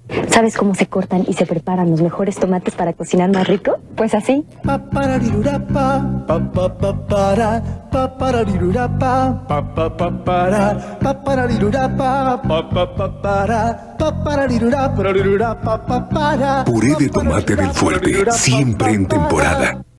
¿Sabes cómo se cortan y se preparan los mejores tomates para cocinar más rico? Pues así. Puré de tomate del Fuerte, siempre en temporada.